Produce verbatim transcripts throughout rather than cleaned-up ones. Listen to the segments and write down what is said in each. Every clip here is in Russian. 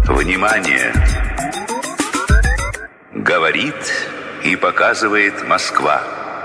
Внимание! Говорит и показывает Москва.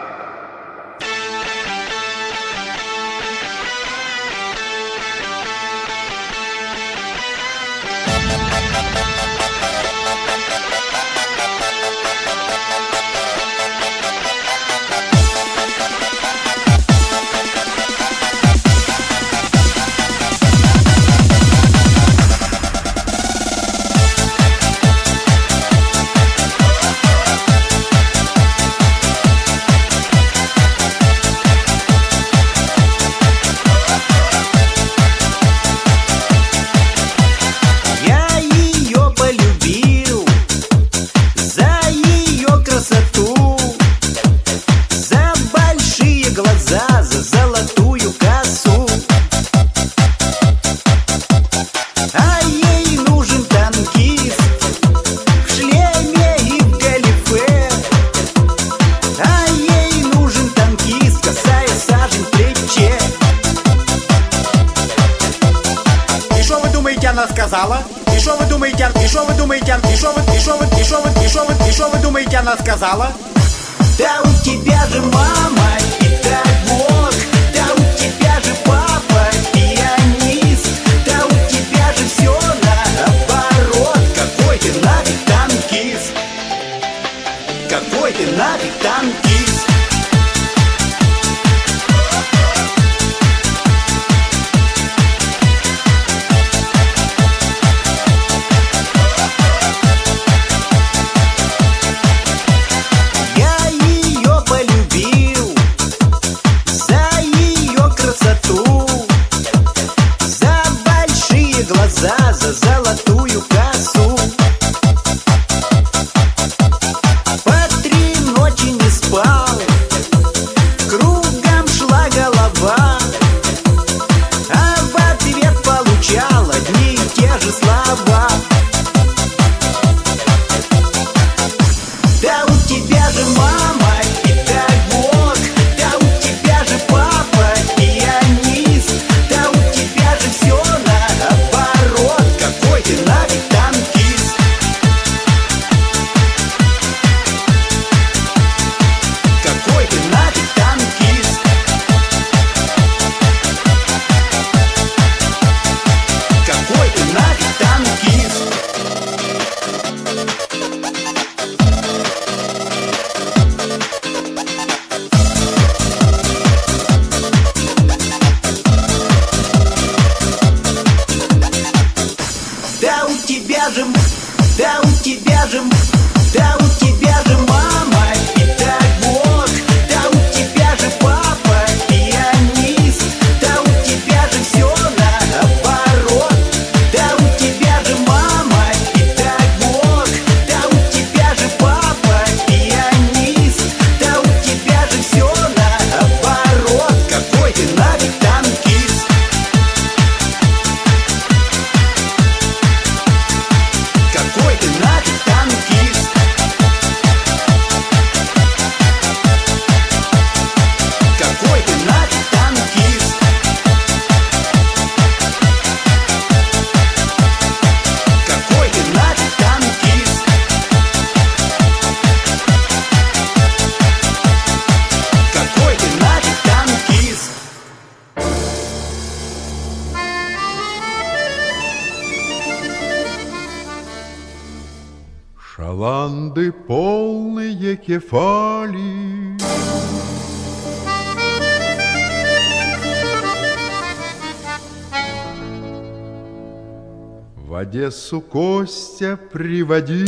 Сказала. И что вы думаете, и что вы думаете, и что вы, и что вы, и что вы, и что вы, и что вы думаете, она сказала? Да у тебя же мама, и дай бог, да у тебя же папа, пианист, да у тебя же все наоборот. Какой ты нафиг танкист, какой ты нафиг танкист. За, за золотую косу. По три ночи не спал, кругом шла голова, а в ответ получал одни и те же слова. Да у тебя же мама, и дай бог, да у тебя же папа, пианист, да у тебя же все наоборот. Какой ты нафиг танкист, какой ты нафиг танкист, какой ты нафиг танкист. Да у тебя же, да у тебя же, да у тебя же мама, и дай бог, да у тебя же папа, пианист, да у тебя же все наоборот. Да у тебя же мама, и дай бог, да у тебя же папа, пианист, да у тебя же все наоборот. Какой ты нафиг танкист, какой ты нафиг танкист, какой ты нафиг танкист, какой ты нафиг танкист, какой ты нафиг танкист. Шаланды полные кефали, в Одессу Костя приводил.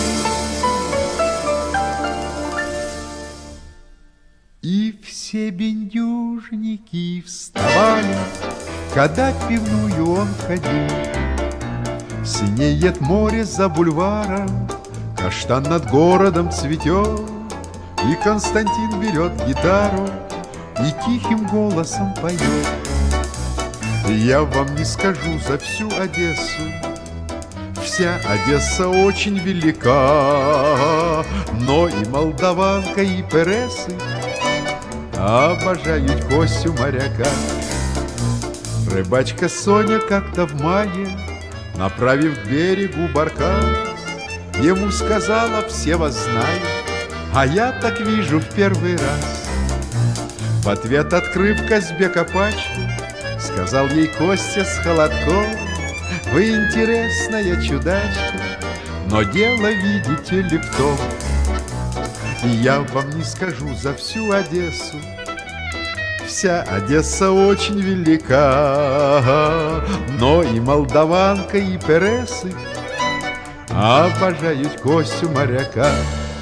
И все бендюжники вставали, когда в пивную он ходил. Синеет море за бульваром, каштан над городом цветет, и Константин берет гитару и тихим голосом поет. Я вам не скажу за всю Одессу, вся Одесса очень велика, но и молдаванка, и пересы обожают Костю моряка. Рыбачка Соня как-то в мае Направив к берегу баркас, ему сказала: все вас знают, а я так вижу в первый раз. В ответ, открыв Казбека пачку, сказал ей Костя с холодком: вы интересная чудачка, но дело, видите ли, в том, и я вам не скажу за всю Одессу, вся Одесса очень велика, но и молдаванка, и пересы обожают Костю моряка.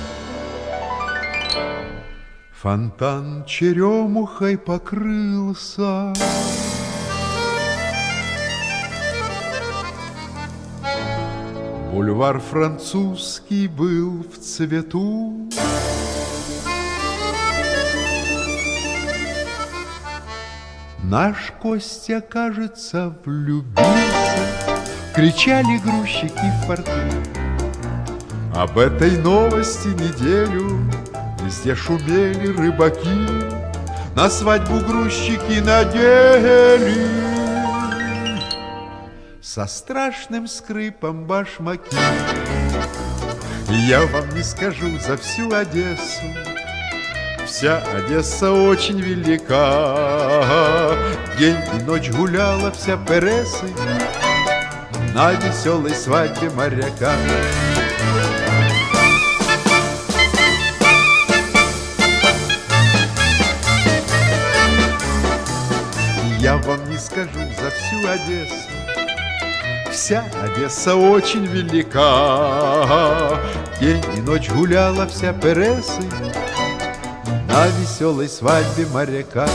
Фонтан черемухой покрылся, бульвар французский был в цвету. Наш Костя, кажется, влюбился, кричали грузчики в порту. Об этой новости неделю везде шумели рыбаки, на свадьбу грузчики надели со страшным скрипом башмаки. Я вам не скажу за всю Одессу, вся Одесса очень велика. День и ночь гуляла вся Пересы на веселой свадьбе моряка. Я вам не скажу за всю Одессу, вся Одесса очень велика. День и ночь гуляла вся Пересы на веселой свадьбе моряка.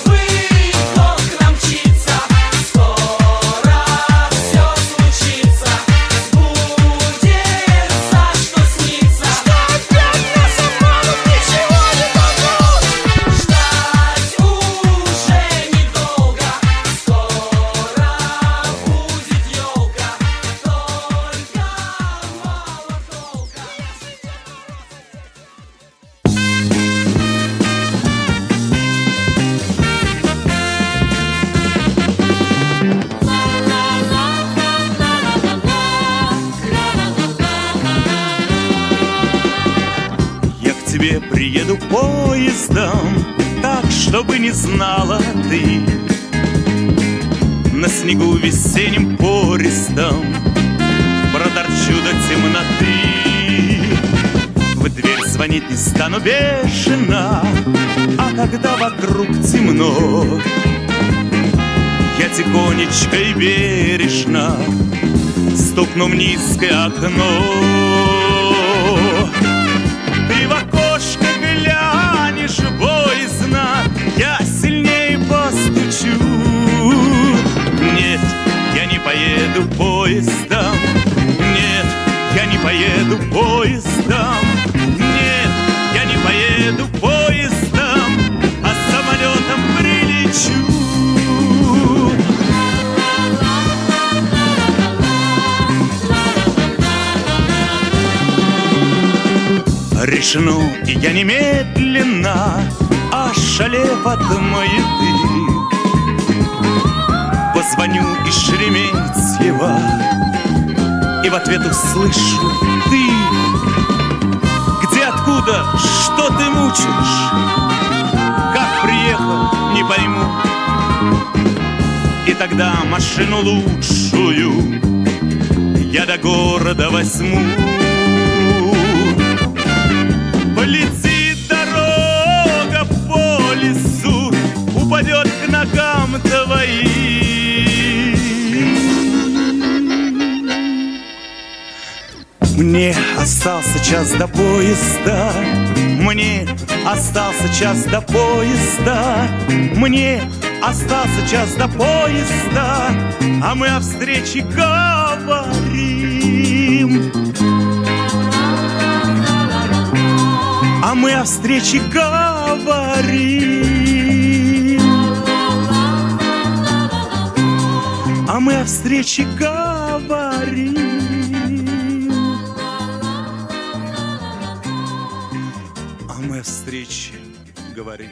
Скоро все случится. поездом, так, чтобы не знала ты. На снегу весенним пористом проторчу до темноты. В дверь звонить не стану бешено, а когда вокруг темно, я тихонечко и бережно стукну в низкое окно. Ты в окошко глянешь боязно, я сильнее постучу. Нет, я не поеду поездом, нет, я не поеду поездом, нет, я не поеду поездом, а самолетом прилечу. Решну, и я немедленно, ошалев от маяты, позвоню из Шереметьево и в ответ услышу: ты где, откуда, что ты мучаешь? Как приехал, не пойму. И тогда машину лучшую я до города возьму. Полетит дорога по лесу, упадет к ногам твоим. Мне остался час до поезда, мне остался час до поезда, мне остался час до поезда, а мы о встрече говорим. А мы о встрече говорим. А мы о встрече говорим. А мы о встрече говорим.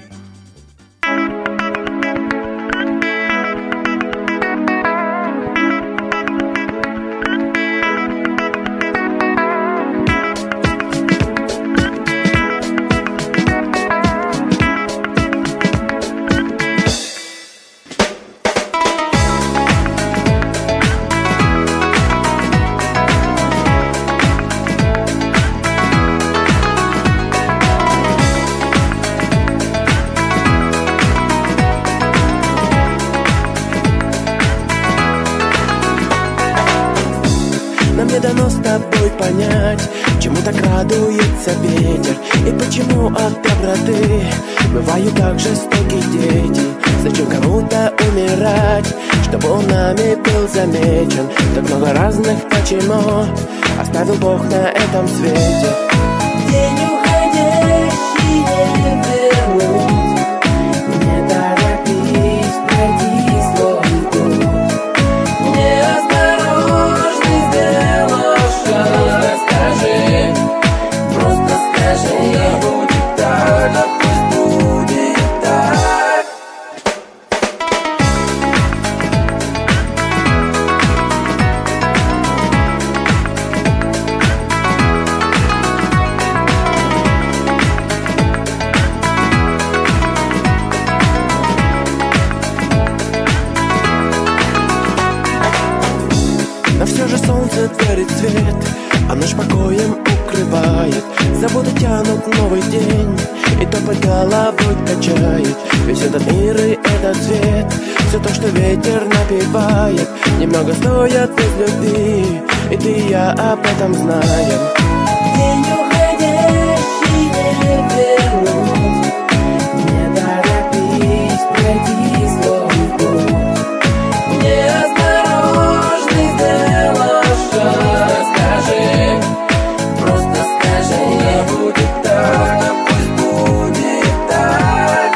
Понять, чему так радуется ветер, и почему от доброты бывают так жестокие дети. Зачем кому-то умирать, чтобы он нами был замечен? Так много разных почему оставил Бог на этом свете. День уходящий не вернуть, не торопись, пройди свой путь. Неосторожный сделаешь шаг. Просто скажи, да будет так, да пусть будет так. Но все же солнце дарит свет, а ночь покоем укрывает. Заботы тянут новый день, и топот головой качает. Весь этот мир и этот свет, все то, что ветер напевает, немного стоят без любви, и ты и я об этом знаем. День уходящий не вернуть, не торопись, пройди свой путь. Неосторожный сделаешь шаг, скажи, просто скажи, да будет так, да пусть будет так.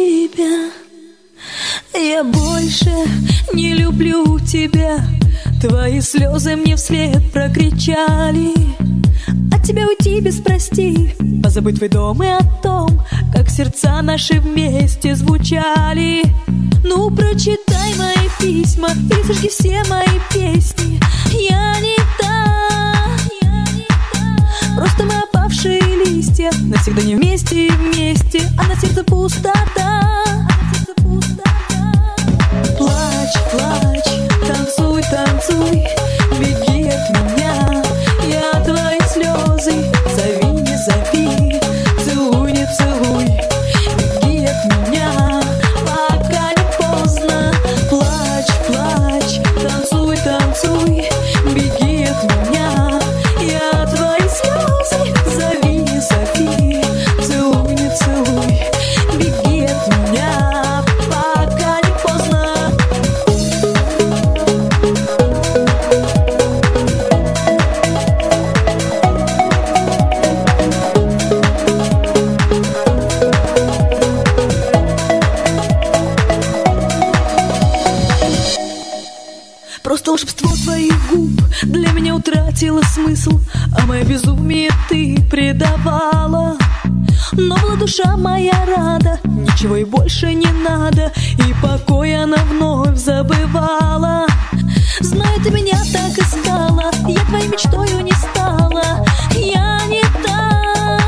тебя. Я больше не люблю тебя. Твои слезы мне вслед прокричали. От тебя уйти без прости, позабыть твой дом и о том, как сердца наши вместе звучали. Ну, прочитай мои письма и сожги все мои песни. Я не та, я не та. Просто мы опавшие листья, навсегда не вместе и вместе, а на сердце пустота. Плачь, плачь, танцуй, танцуй, беги от меня. Я твои слезы, зови, не зови, целуй, не целуй, беги от меня, пока не поздно. Плачь, плачь, танцуй, танцуй, беги от меня. Я твои слезы, зови, не зови, целуй, не целуй, беги от меня, пока не поздно. Просто волшебство твоих губ для меня утратило смысл, а мое безумие ты предавала. Но была душа моя рада, ничего и больше не надо, и покой она вновь забывала. Знаю, ты меня так искала, я твоей мечтою не стала. Я не та,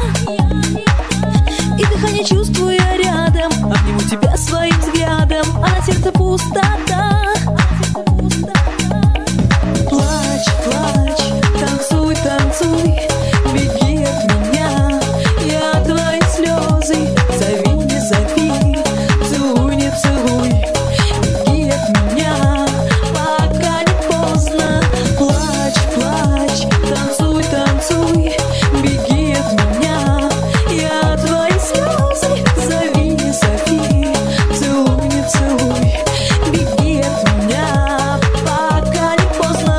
и дыхание чувствую я рядом, обниму тебя своим взглядом, а на сердце пустота. Плачь, плачь, танцуй, танцуй, беги от меня. Я твои слезы, зови, не зови, целуй, не целуй, беги от меня, пока не поздно. Плачь, плачь, танцуй, танцуй, беги от меня. Я твои слезы, зови, не зови, целуй, не целуй, беги от меня, пока не поздно.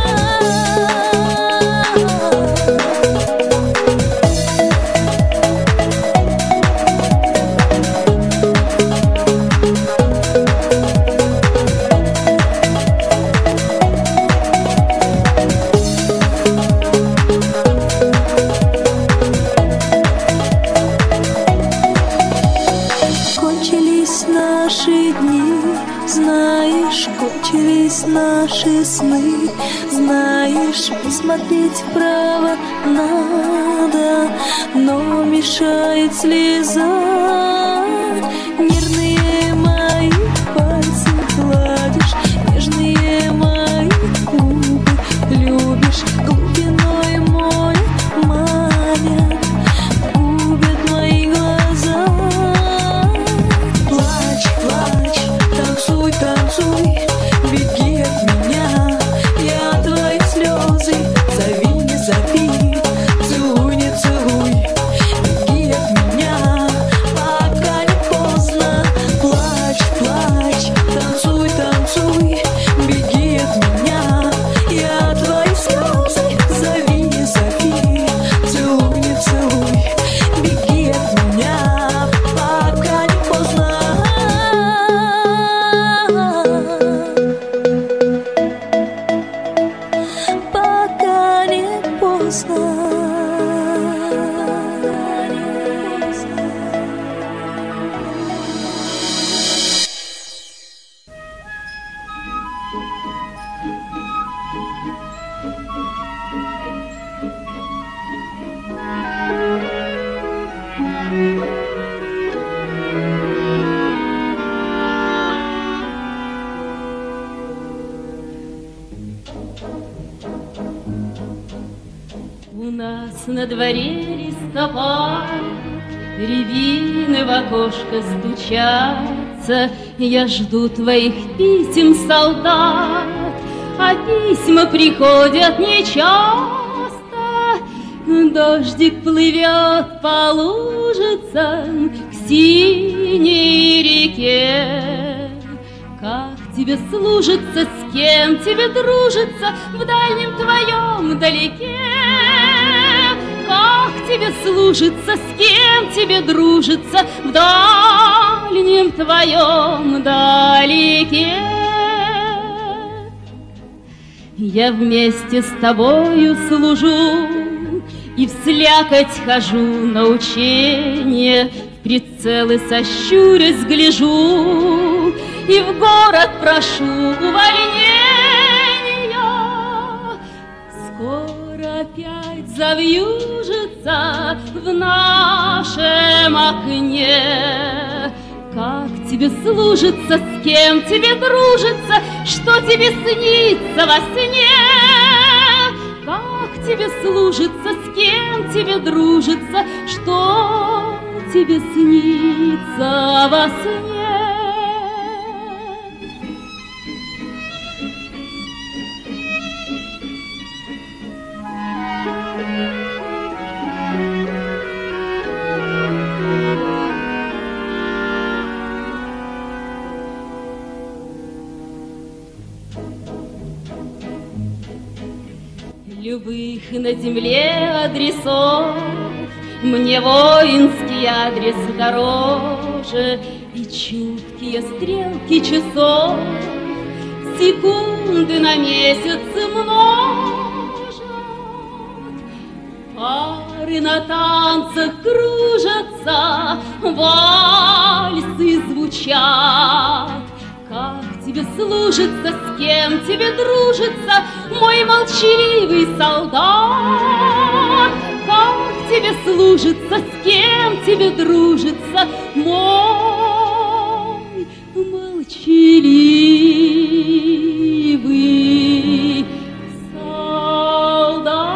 Кончились наши дни, знаешь, кончились наши сны. Знаешь, посмотреть вправо надо, но мешает слеза. Нервные мои пальцы гладишь, нежные мои губы любишь, глубиной море манят, губят мои глаза. Плачь, плачь, танцуй, танцуй, беги от меня. Я твои слезы, зови, не зови, целуй, не целуй, беги от меня, пока не поздно. Плачь, плачь, танцуй, танцуй, беги от меня. Я твои слезы, зови, не зови, целуй, не целуй, беги от меня, пока не поздно. Пока не поздно. У нас на дворе листопад, рябины в окошко стучатся. Я жду твоих писем, солдат, а письма приходят нечасто. Дождик плывет по лужицам к синей реке. Как тебе служится, с кем тебе дружится в дальнем твоем далеке? Как тебе служится, с кем тебе дружится в дальнем дальнем твоем далеке. Я вместе с тобою служу и вслякоть хожу на учение, в прицелы сощурясь гляжу и в город прошу увольнения. Скоро опять завьюжится в нашем окне. Как тебе служится, с кем тебе дружится, что тебе снится во сне? Как тебе служится, с кем тебе дружится, что тебе снится во сне? Любых на земле адресов мне воинский адрес дороже, и чуткие стрелки часов секунды на месяц множат. Пары на танцах кружатся, вальсы звучат. Как тебе служится, с кем тебе дружится, мой молчаливый солдат? Как тебе служится, с кем тебе дружится, мой молчаливый солдат?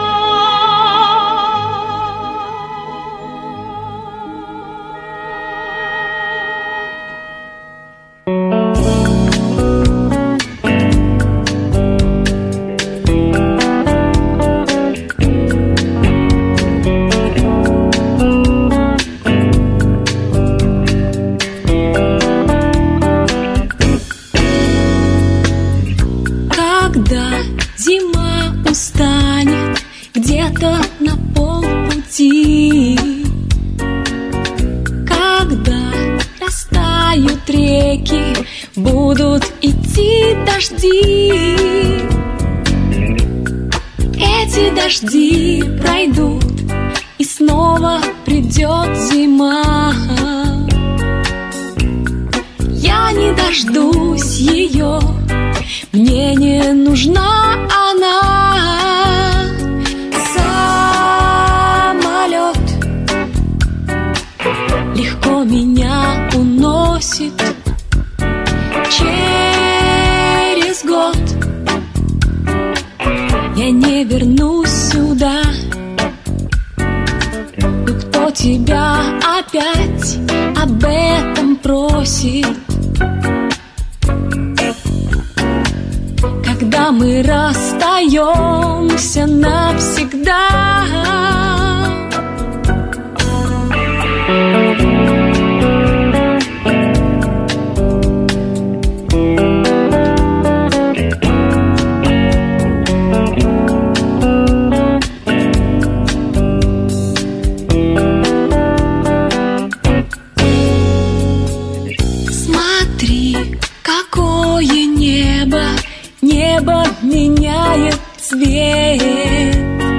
На полпути, когда растают реки, будут идти дожди. Эти дожди пройдут, и снова придет зима. Я не дождусь ее, мне не нужна она. Легко меня уносит через год. Я не вернусь сюда. Но кто тебя опять об этом просит? Когда мы расстаемся навсегда. Небо меняет цвет.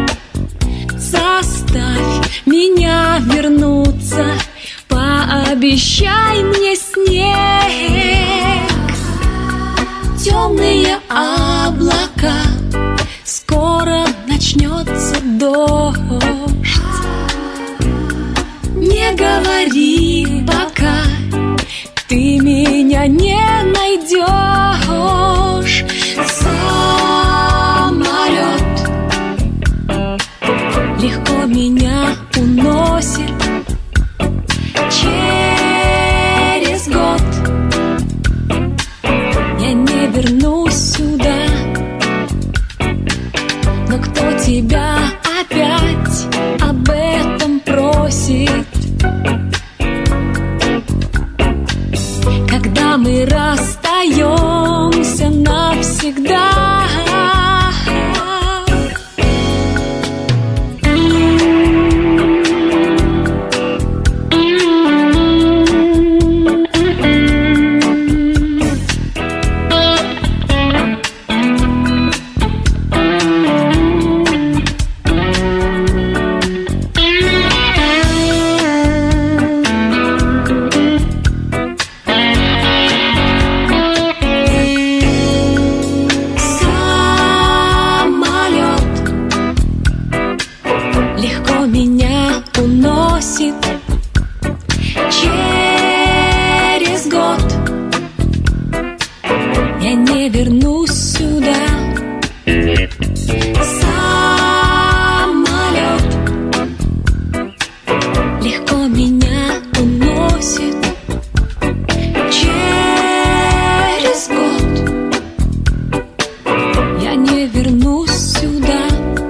Заставь меня вернуться, пообещай мне снег. Темные облака, скоро начнется дождь. Не говори пока, ты меня не найдешь. Самолет легко меня уносит через год. Я не вернусь сюда. Но кто тебя опять об этом просит? Когда мы расстаемся навсегда. не вернусь сюда. Самолет легко меня уносит. Через год я не вернусь сюда.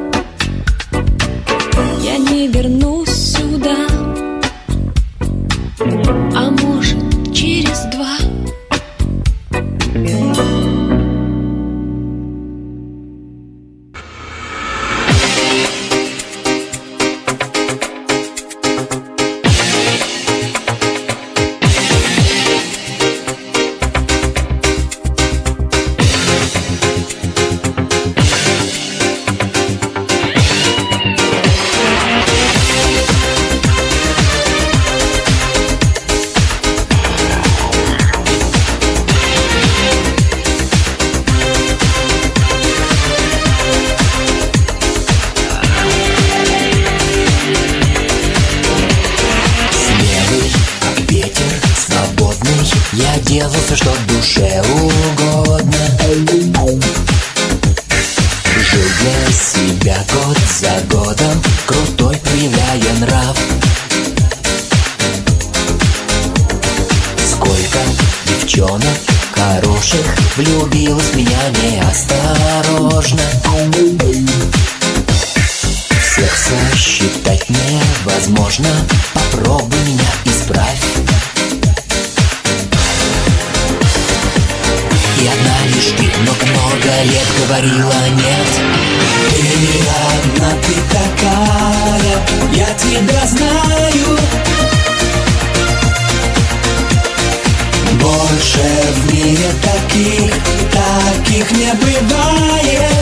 Я не вернусь сюда. А может, через два. Делаю все, что душе угодно. Жил для себя год за годом, крутой проявляя нрав. Сколько девчонок хороших влюбилась в меня неосторожно. Всех сосчитать невозможно, попробуй меня исправь. И одна лишь ты много-много лет говорила нет. Ты одна, ты такая, я тебя знаю. Больше в мире таких, таких не бывает.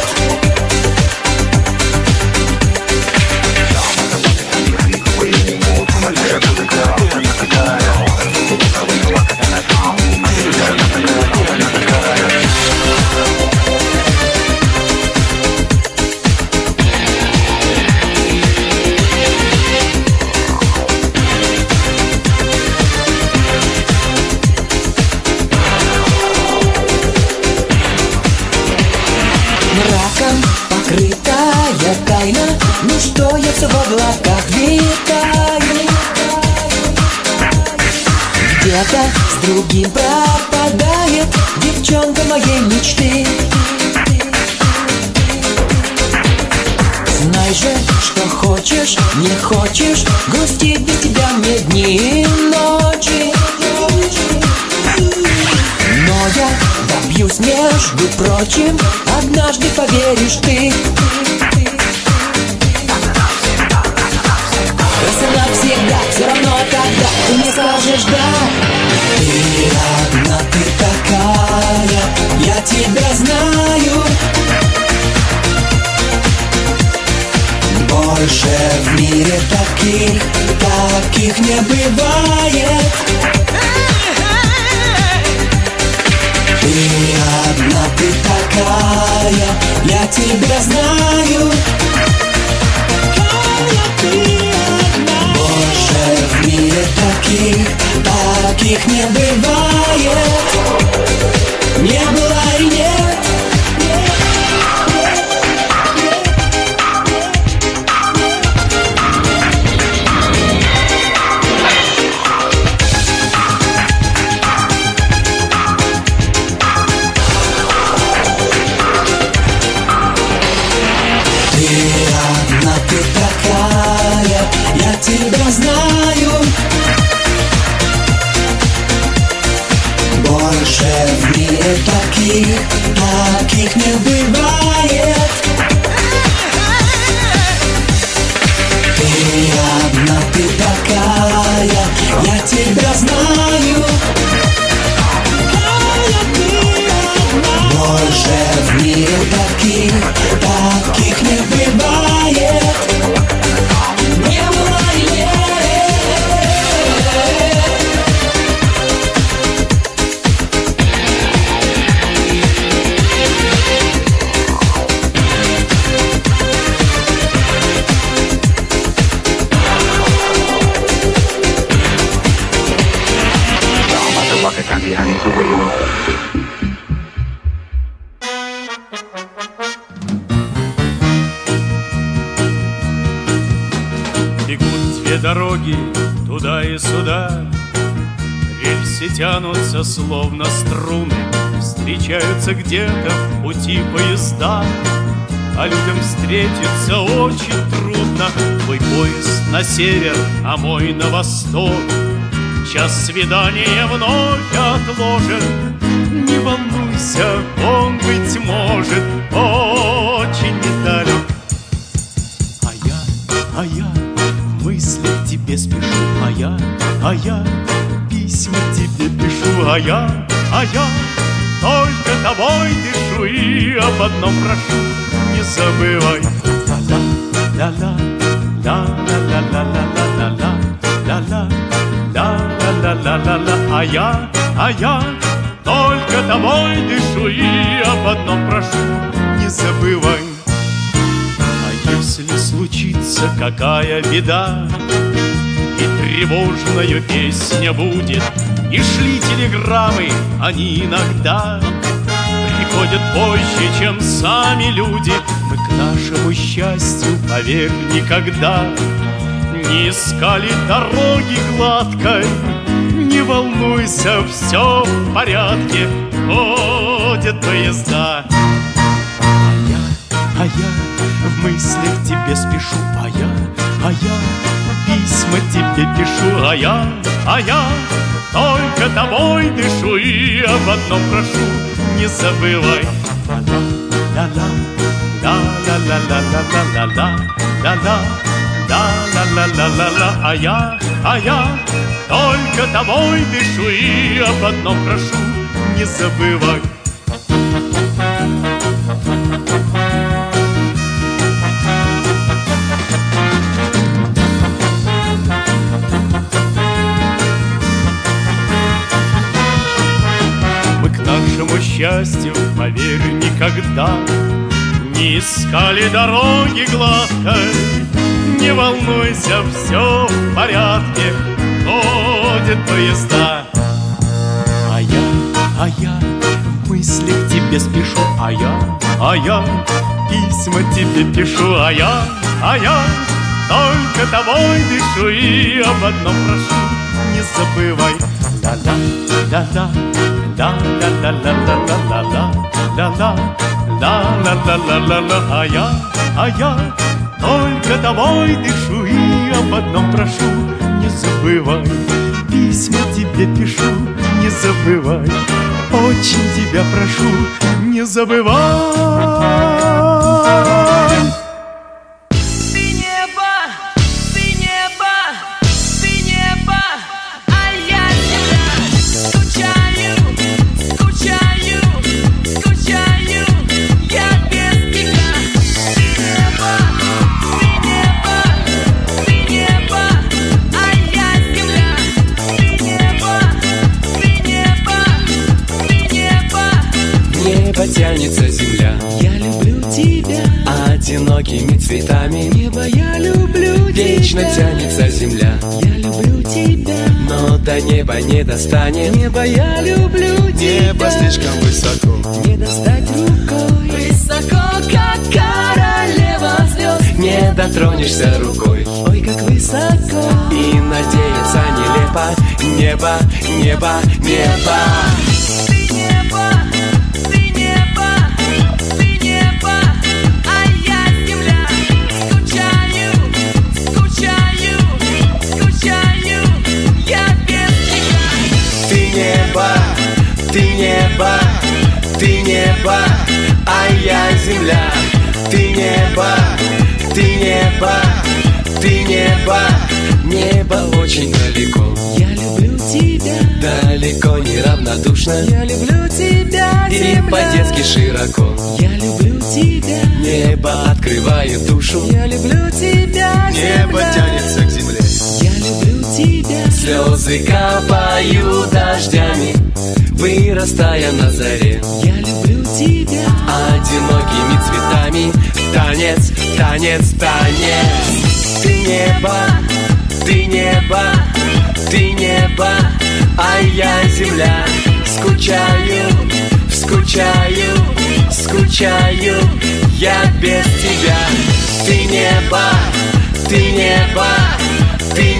Мраком покрытая тайна, ну что я все в облаках витаю. Где-то с другим пропадает девчонка моей мечты. Знай же, что хочешь, не хочешь, грустить без тебя мне дни и ночи. Но я добьюсь, между прочим, однажды поверишь ты. Раз и навсегда, все равно когда ты мне скажешь да. Ты одна, ты такая, я тебя знаю. Больше в мире таких, таких не бывает. Ты одна, ты такая, я тебя знаю. Больше в мире таких, таких не бывает. Не было и нет. Ты такая, я тебя знаю. Больше в мире таких, таких не бывает. Ты одна, ты такая, я тебя знаю. Больше в мире таких, таких не бывает. Не бывает. Все дороги туда и сюда, рельсы тянутся словно струны, встречаются где-то в пути поезда, а людям встретиться очень трудно. Твой поезд на север, а мой на восток. Час свидания вновь отложен. Не волнуйся, он, быть может, очень недалек. А я, а я в мыслях тебе спешу, а я, а я письма тебе пишу, а я, а я только тобой дышу и об одном прошу: не забывай. Ла-ла, ла-ла-ла-ла-ла-ла-ла-ла, ла-ла, ла-ла-ла-ла-ла-ла. А я, а я только тобой дышу и об одном прошу: не забывай. А если случится какая беда и тревожная песня будет, не шли телеграммы, они иногда приходят позже, чем сами люди. Мы к нашему счастью, поверь, никогда не искали дороги гладкой. Не волнуйся, все в порядке, ходят поезда. А я, а я в мыслях тебе спешу, а я, а я письма тебе пишу, а я, а я только тобой дышу и об одном прошу: не забывай. Ла-ла, ла-ла-ла-ла-ла-ла-ла-ла, ла-ла, ла-ла-ла-ла-ла-ла. А я, а я только тобой дышу и об одном прошу: не забывай. Нашему счастью, поверь, никогда не искали дороги гладкой. Не волнуйся, все в порядке, ходят поезда. А я, а я в мыслях тебе спешу, а я, а я письма тебе пишу, а я, а я только тобой дышу и об одном прошу: не забывай. Ла-ла, ла-ла, ла-ла-ла-ла-ла-ла-ла, ла-ла, ла-ла-ла-ла-ла-ла. А я, а я только тобой дышу и об одном прошу: не забывай. Письма тебе пишу, не забывай. Очень тебя прошу, не забывай. Тянется земля, я люблю тебя. Одинокими цветами небо я люблю. Вечно тебя. Тянется земля, я люблю тебя. Но до неба не достанет. Небо я люблю тебя. Небо слишком высоко, не достать рукой. Высоко, как королева звезд. Не дотронешься рукой, ой, как высоко. И надеяться нелепо. Небо, небо, небо. Ты небо, ты небо, а я земля. Ты небо, ты небо, ты небо. Небо очень далеко, я люблю тебя. Далеко не равнодушно, я люблю тебя, земля. И по-детски широко, я люблю тебя. Небо открывает душу, я люблю тебя, земля. Небо тянется к земле, я люблю тебя. Слезы капают дождями, вырастая на заре, я люблю тебя. Одинокими цветами танец, танец, танец. Ты небо, ты небо, ты небо, а я земля. Скучаю, скучаю, скучаю я без тебя. Ты небо, ты небо, ты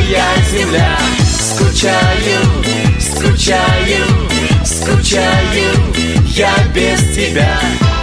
я земля. Скучаю, скучаю, скучаю я без тебя.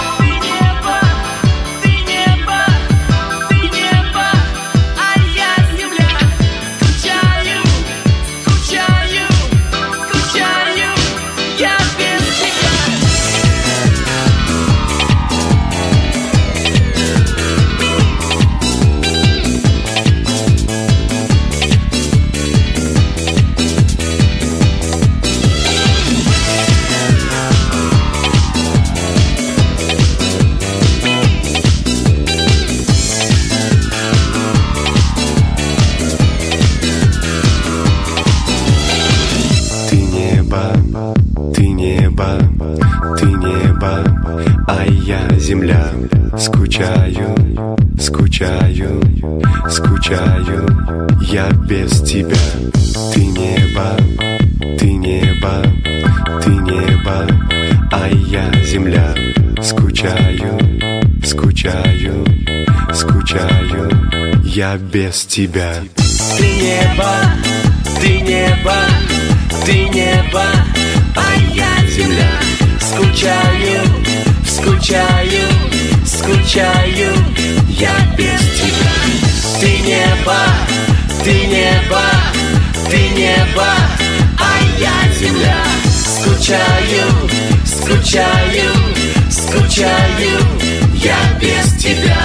Земля, скучаю, скучаю, скучаю я без тебя. Ты небо, ты небо, ты небо, а я земля. Скучаю, скучаю, скучаю я без тебя. Ты небо, ты небо, ты небо, а я земля. Скучаю, скучаю, скучаю я без тебя. Ты небо, ты небо, ты небо, а я земля. Скучаю, скучаю, скучаю я без тебя.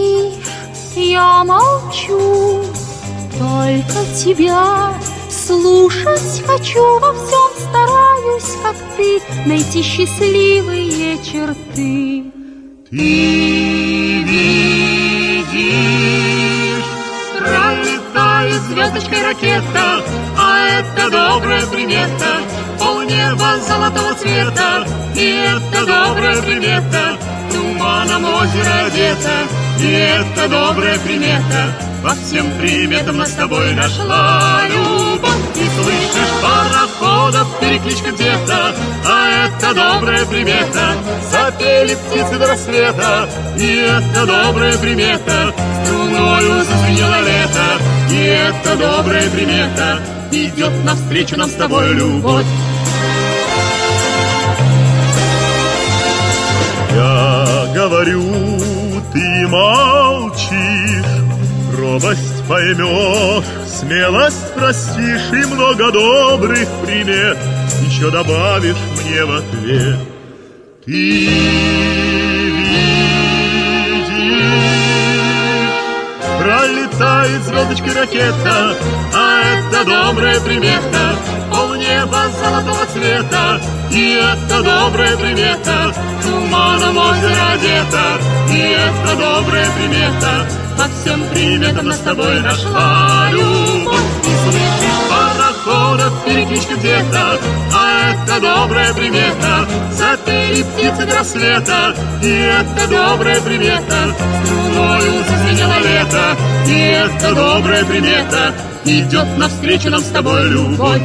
молчишь, я молчу, только тебя слушать хочу, во всем стараюсь, как ты, найти счастливые черты. Ты видишь, пролетает звездочкой ракета, а это добрая примета, полнеба золотого цвета, и это добрая примета, туманом озеро одето, и это добрая примета, по всем приметам нас с тобой нашла любовь. И слышишь, пароходов перекличка где-то, а это добрая примета, запели птицы до рассвета, и это добрая примета, струною зазвенело лето, и это добрая примета, идет навстречу нам с тобой любовь. Я говорю, ты молчишь, робость поймешь, смелость простишь и много добрых примет еще добавишь мне в ответ. Ты видишь, пролетает звездочкой ракета, а это добрая примета, полнеба золотого цвета, и это добрая примета, туманом озеро одето, и это добрая примета, по всем приметам нас с тобой нашла любовь. И слышишь, пароходов перекличка где-то, а это добрая примета, запели птицы до рассвета, и это добрая примета, струною зазвенело лето, и это добрая примета, идет навстречу нам с тобой любовь.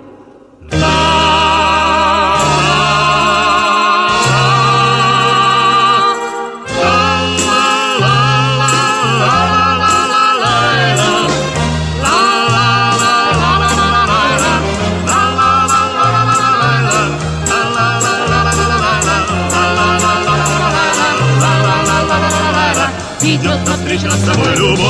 Идет навстречу нам с тобой любовь.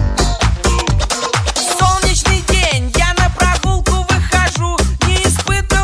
Солнечный день, я на прогулку выхожу, не испытываю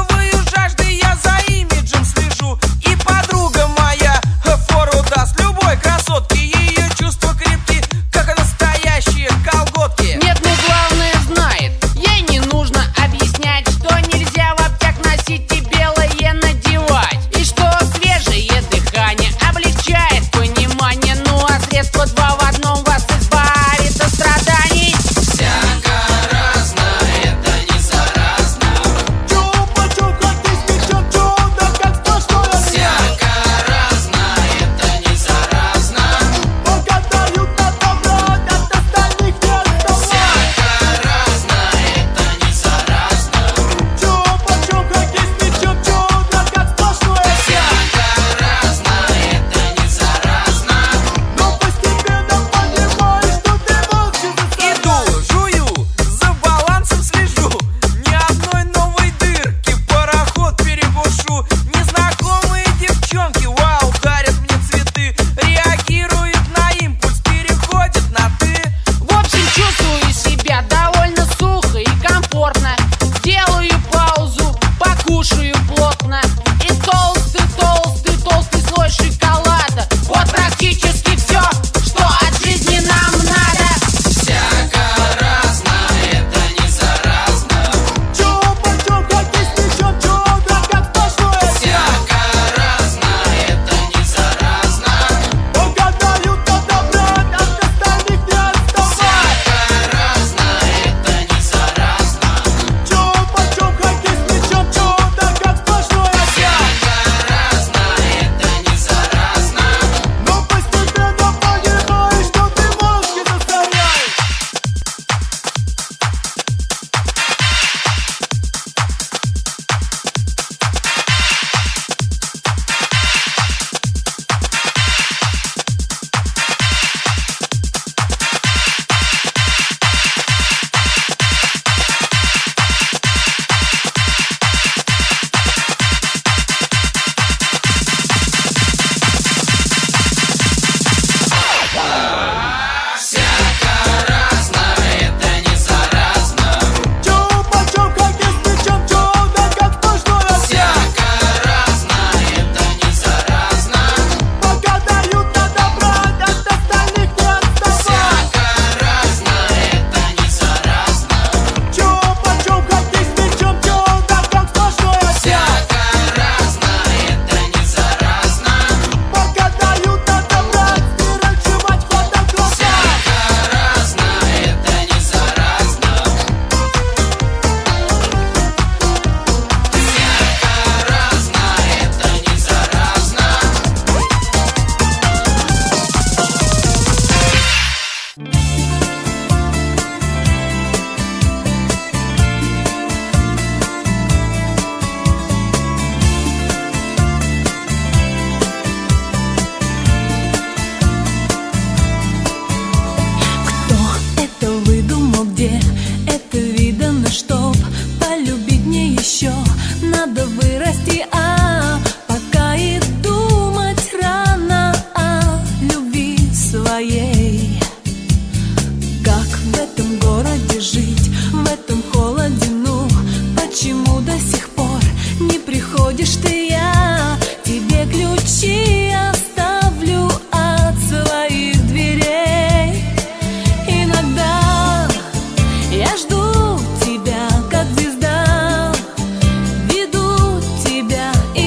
еще надо вырасти, а пока и думать рано о любви своей. Как в этом городе жить, в этом холоде, ну почему до сих пор не приходишь ты? Я тебе ключи оставлю от своих дверей. Иногда я жду тебя, как звезда, веду тебя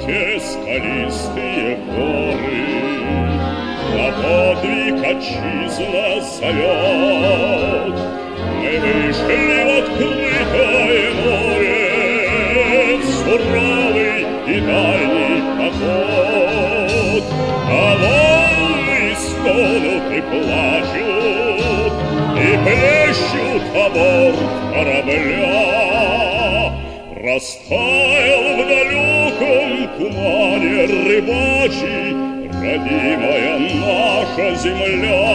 те скалистые горы. На подвиг отчизна зовет. Мы вышли в открытое море, в суровый и дальний поход. А волны стонут и плачут, и плещут о борт корабля. Растаял в далеком тумане рыбачий родимая наша земля.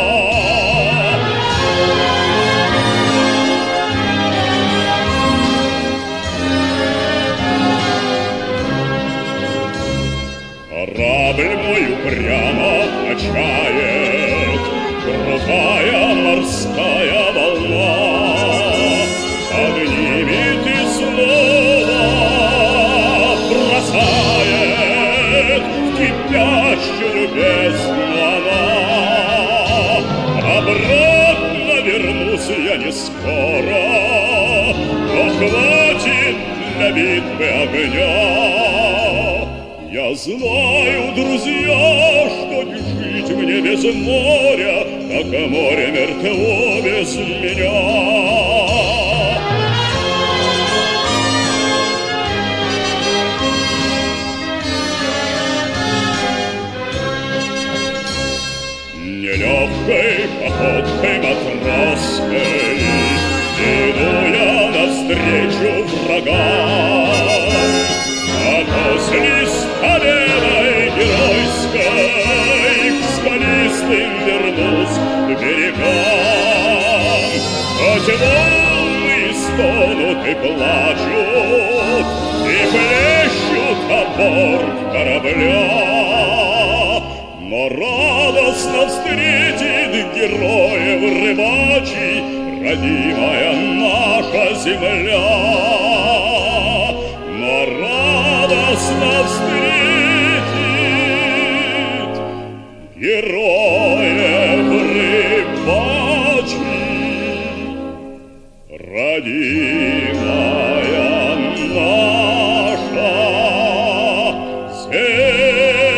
Корабль мой упрямо качает крутая морская волна. Поднимет и снова бросает в кипящую бездну она. Обратно вернусь я не скоро, но хватит для битвы огня. Я знаю, друзья, что жить мне без моря, как и море мертво без меня. Нелегкой походкой матросской иду я навстречу врагам. А после с победой геройской к скалистым вернусь к берегам. Хоть волны стонут и плачут, и плещут о борт корабля, но радостно встретит героев рыбачий родимая наша земля. Но радостно встретит героев рыбачий родимая наша земля.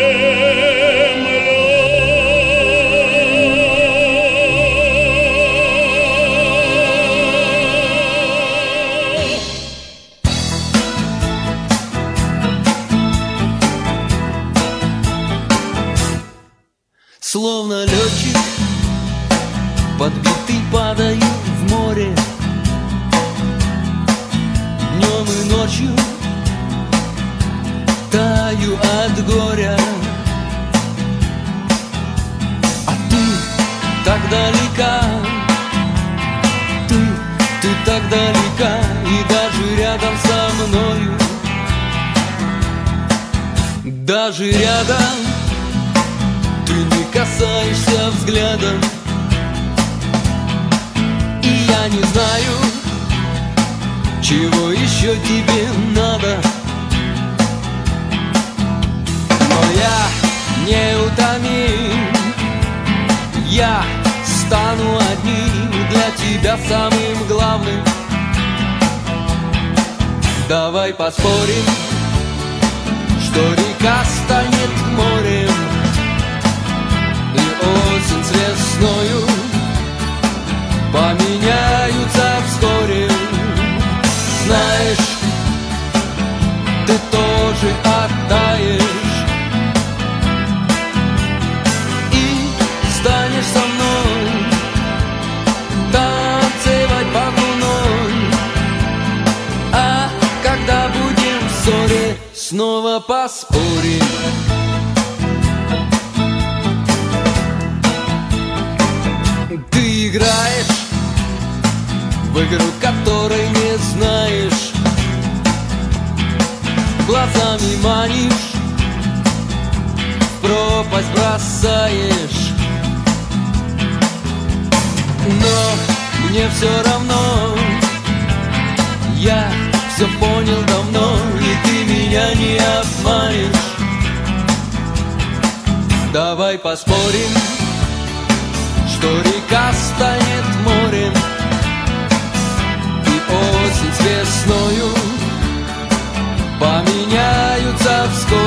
Словно летчик, подбитый, падаю в море. Днем и ночью таю от горя. А ты так далека, ты, ты так далека, и даже рядом со мною, даже рядом ты не касаешься взглядом. И я не знаю, чего еще тебе надо, но я неутомим. Я стану одним для тебя самым главным. Давай поспорим, что река станет морем, осень с весною поменяются вскоре. Знаешь, ты тоже оттаешь и станешь со мной танцевать под луной. А когда будем в ссоре, снова поспорим. Ты играешь в игру, которой не знаешь, глазами манишь, в пропасть бросаешь. Но мне все равно, я все понял давно, и ты меня не обманешь. Давай поспорим, что река станет морем, и осень с весною поменяются вскоре.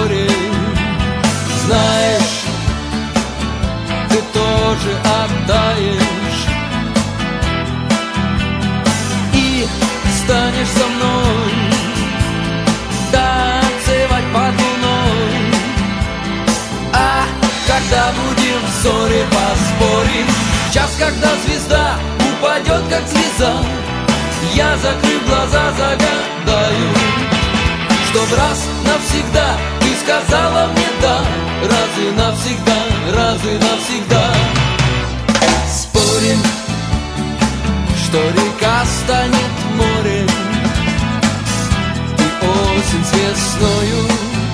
закрыв глаза, загадаю, чтоб раз навсегда ты сказала мне да. Раз и навсегда, раз и навсегда. Спорим, что река станет морем, и осень с весною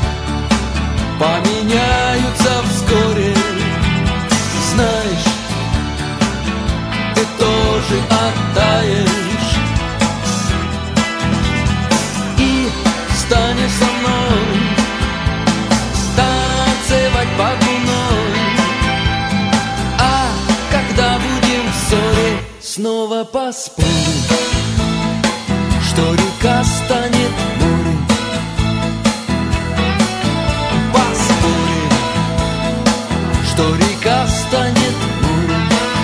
поменяются вскоре. Знаешь, ты тоже оттаешь и станешь со мной танцевать под луной. А когда будем в ссоре, снова поспорим, что река станет морем. Поспорим, что река станет морем.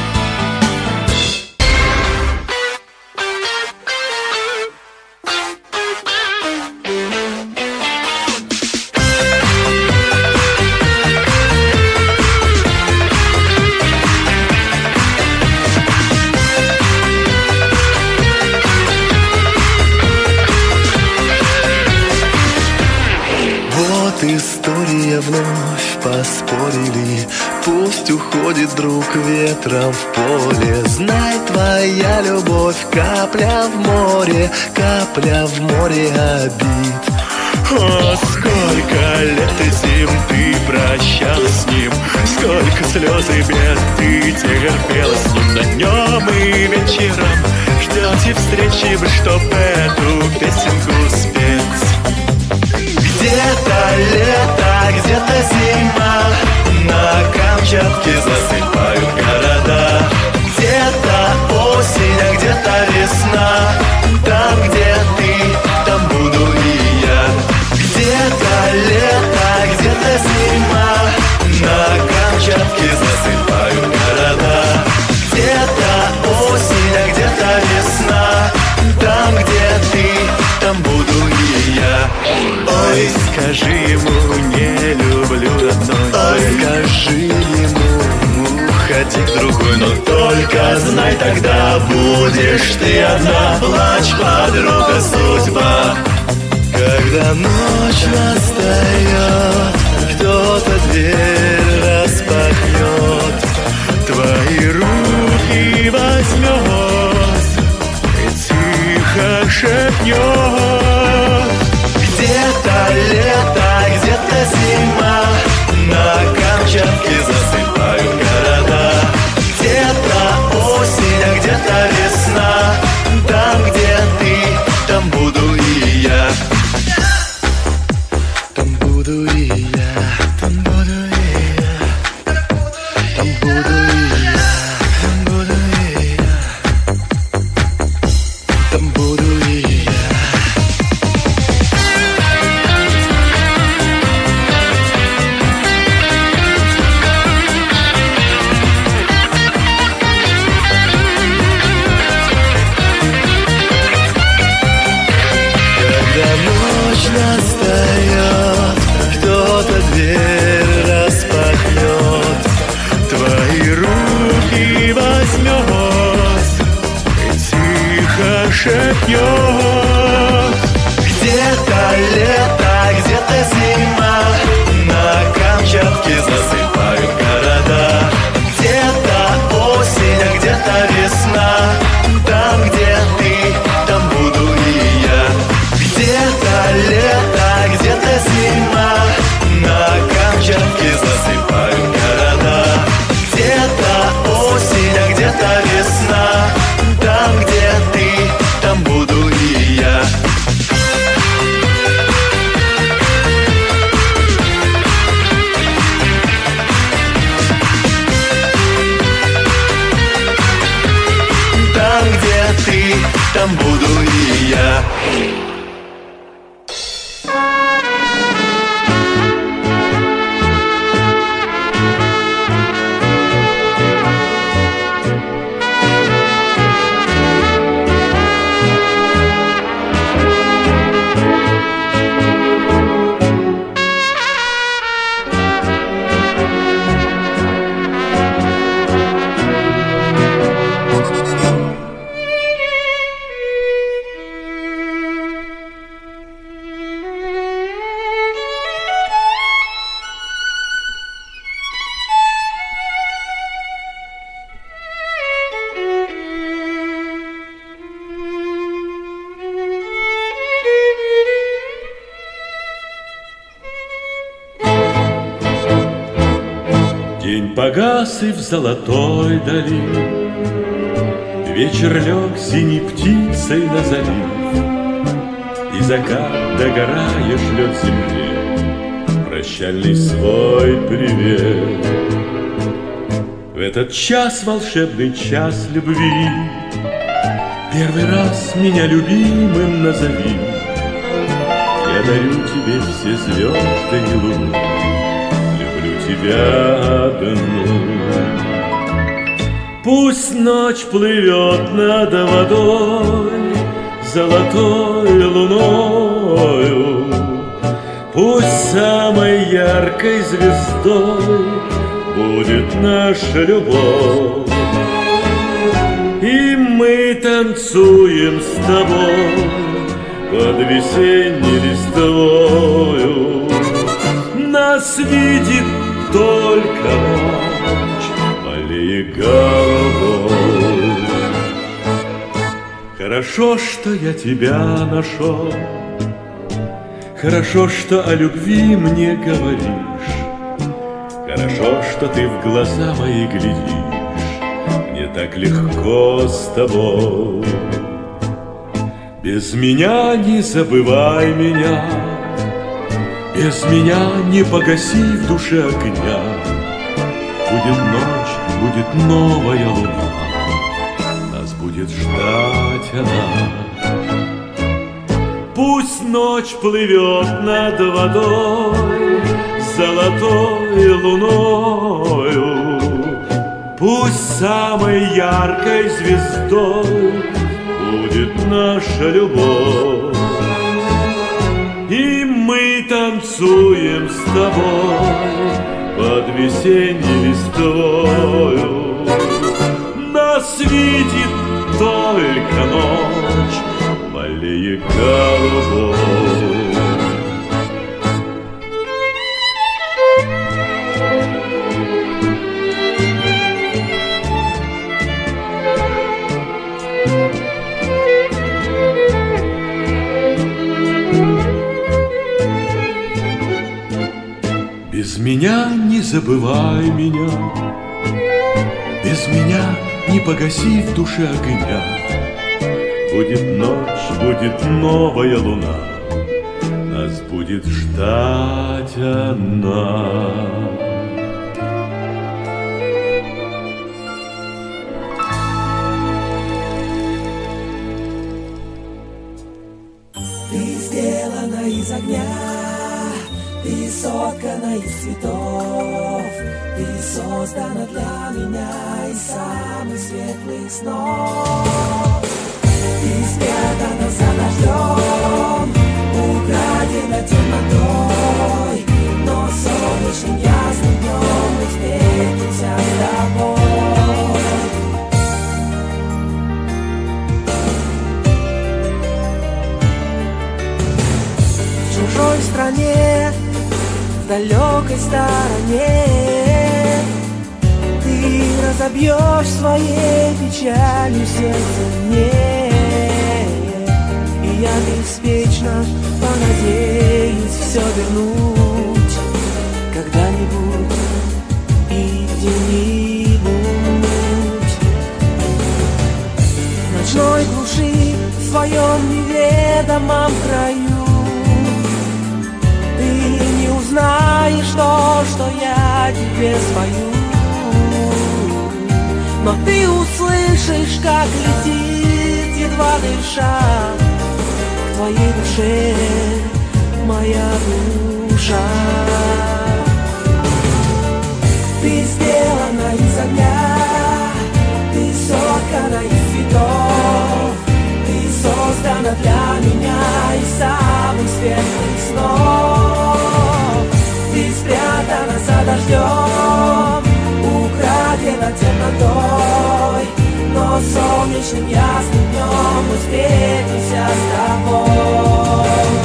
История вновь поспорили, пусть уходит друг ветром в поле. Знай, твоя любовь капля в море, капля в море обид. О, сколько лет и зим ты прощалась с ним, сколько слез и бед ты терпела с ним. На днем и вечером ждете встречи, чтоб эту песенку спеть. Где-то лето, где-то зима, на Камчатке засыпают города. Где-то осень, а где-то весна, там, где ты, там буду и я. Где-то лето, где-то зима, на Камчатке засыпают города. Где-то осень, а где-то весна, там, где ты, там буду и я. Ой, скажи ему, не люблю родной. Ой, скажи ему, уходи к другой. Но только знай, тогда будешь ты одна. Плачь, подруга, судьба. когда ночь настает, кто-то дверь распахнет, твои руки возьмет и тихо шепнет. Где-то лето, где-то зима, на Камчатке засыпают города. Где-то осень, а где-то весна, там, где ты, там буду и я. Там буду и я, там буду и я, там буду и я, там буду и я, там буду и я. Настает, кто-то дверь распахнет, твои руки возьмет и тихо шепнет. Где-то лето, где-то зима, на Камчатке засыпают города. Где-то осень, а где-то весна, там, где ты, там буду и я. Где-то лето, где-то зима, на Камчатке засыпают города. Где-то осень, а где-то весна, там, где ты, там буду и я. Там, где ты, там буду и я. Погас и в золотой дали вечер лег синей птицей на залив, и закат догорая шлет земле прощальный свой привет. В этот час, волшебный час любви, первый раз меня любимым назови. Я дарю тебе все звезды и луну, люблю тебя одну. Пусть ночь плывет над водой золотой луною, пусть самой яркой звездой будет наша любовь. И мы танцуем с тобой под весенней листвою. Нас видит только ночь, аллея голубой. Хорошо, что я тебя нашел, хорошо, что о любви мне говоришь, хорошо, что ты в глаза мои глядишь, мне так легко с тобой. Без меня не забывай меня, без меня не погаси в душе огня. Будет ночь, будет новая луна, нас будет ждать она. Пусть ночь плывет над водой золотой луною, пусть самой яркой звездой будет наша любовь. И мы танцуем с тобой под весенней листвою. Нас видит только ночь в аллее голубой. Без меня не забывай меня, без меня не погаси в душе огня. Будет ночь, будет новая луна, нас будет ждать она. Ты сделана из огня, ты соткана из цветов, ты создана для меня из самых светлых снов. Ты спрятана за дождем, украдена темнотой, но солнечным ясным днем мы встретимся с тобой. В чужой стране, в далекой стороне, ты разобьешь своей печалью сердце мне. И я беспечно понадеюсь все вернуть когда-нибудь и где-нибудь. В ночной глуши, в своем неведомом краю, ты не узнаешь то, что я тебе спою, но ты услышишь, как летит, едва дыша, к твоей душе моя душа. Ты сделана из огня, ты соткана из цветов, ты создана для меня из самых светлых снов. Ты спрятана за дождем, украдена темнотой, но солнечным ясным днем мы встретимся с тобой.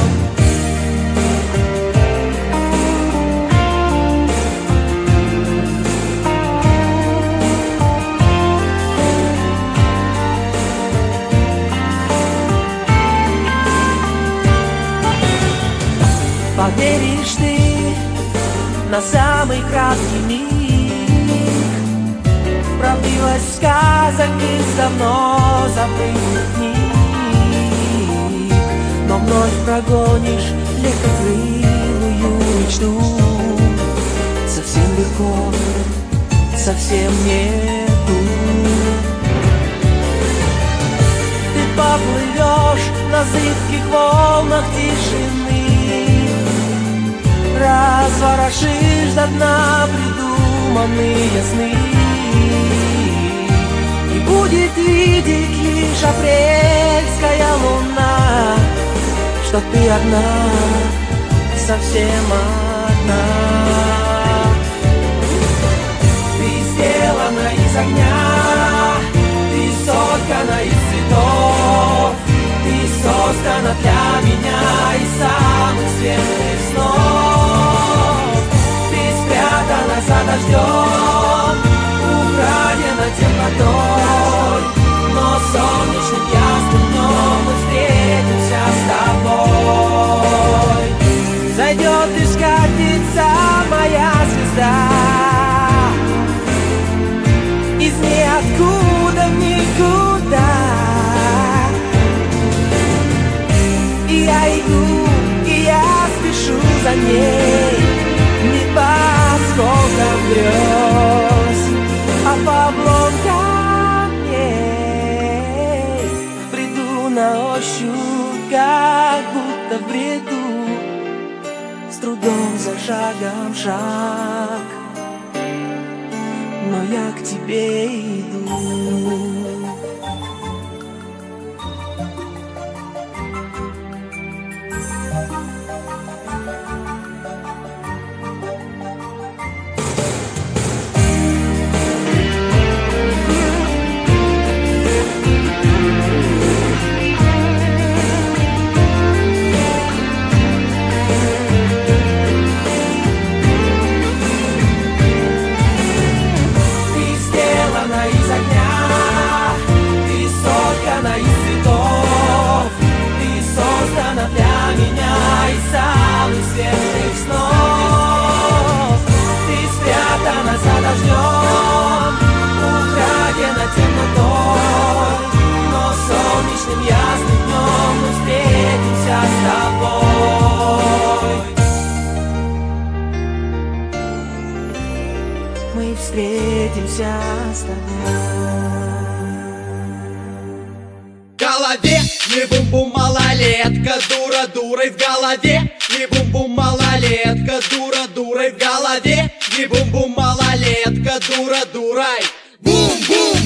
Поверишь ты на самый краткий миг, Снилось сказок из давно забытых дней, но вновь прогонишь легкокрылую мечту. Совсем легко, совсем нету. Ты поплывешь на зыбких волнах тишины, разворошишь до дна придуманные сны. И будет видеть лишь апрельская луна, что ты одна, совсем одна. Ты сделана из огня, ты соткана из цветов, ты создана для меня из самых светлых снов. Ты спрятана за дождем, украдена темнотой, но солнечным ясным днем мы встретимся с тобой. Зайдет и скатится моя звезда из ниоткуда в никуда. И я иду, и я спешу за ней, не по осколкам грез, а по обломкам ей. Бреду на ощупь, как будто в бреду, с трудом за шагом шаг, но я к тебе иду. Мы встретимся с тобой. В голове не бум-бум, малолетка, дура дурой в голове. Не бум-бум, малолетка, дура дурой в голове. Не бум-бум, малолетка, дура дурой. Бум-бум!